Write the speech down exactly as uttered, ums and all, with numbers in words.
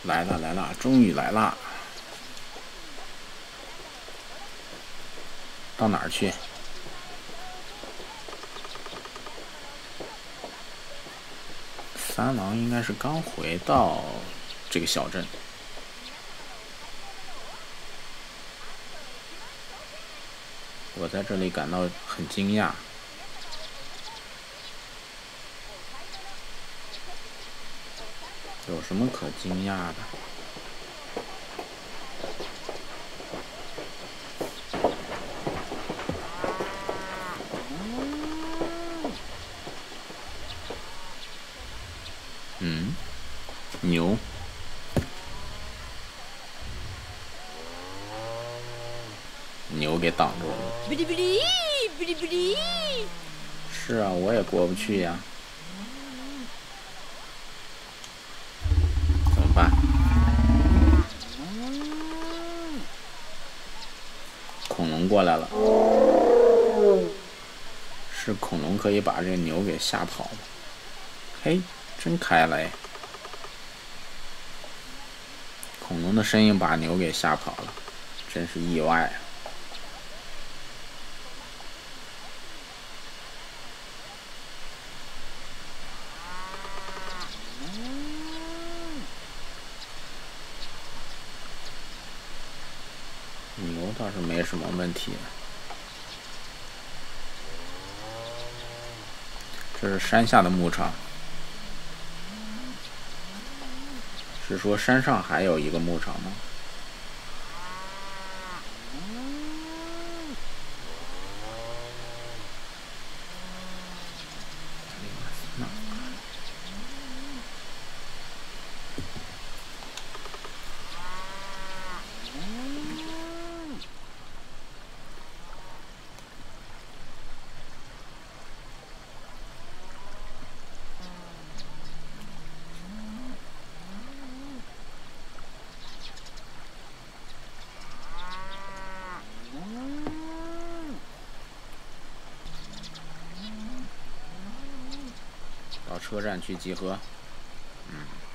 来了来了，终于来啦！到哪儿去？三郎应该是刚回到这个小镇。我在这里感到很惊讶。有什么可惊讶的？嗯，牛。牛给挡住了。 哔哩哔哩，哔哩哔哩。 是啊，我也过不去呀。怎么办？恐龙过来了。是恐龙可以把这个牛给吓跑吗？嘿，真开了哎！恐龙的声音把牛给吓跑了，真是意外啊！牛倒是没什么问题。这是山下的牧场，是说山上还有一个牧场吗？到车站去集合。嗯。